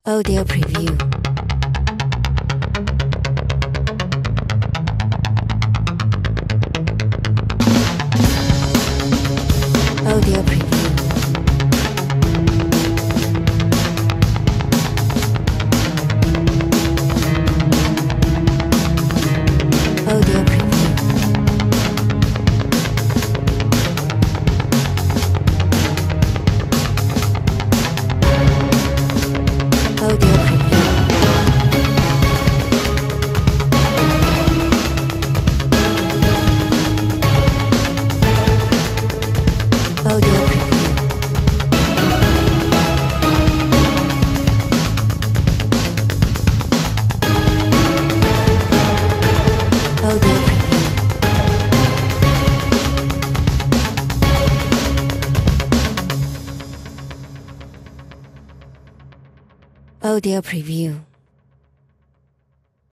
Audio preview. Audio preview. Audio preview. Audio preview. Audio preview. Audio preview. Audio preview.